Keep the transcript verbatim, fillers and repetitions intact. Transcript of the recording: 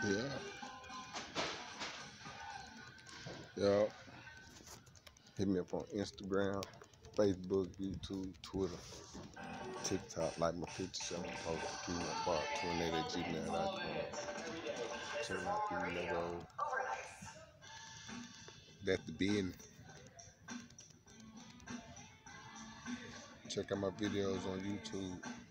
Yeah. Yeah. Hit me up on Instagram, Facebook, YouTube, Twitter, TikTok. Like my pictures on post. Takei McFarland twenty-eight at gmail dot com. Check out the logo. That's the business. Check out my videos on YouTube.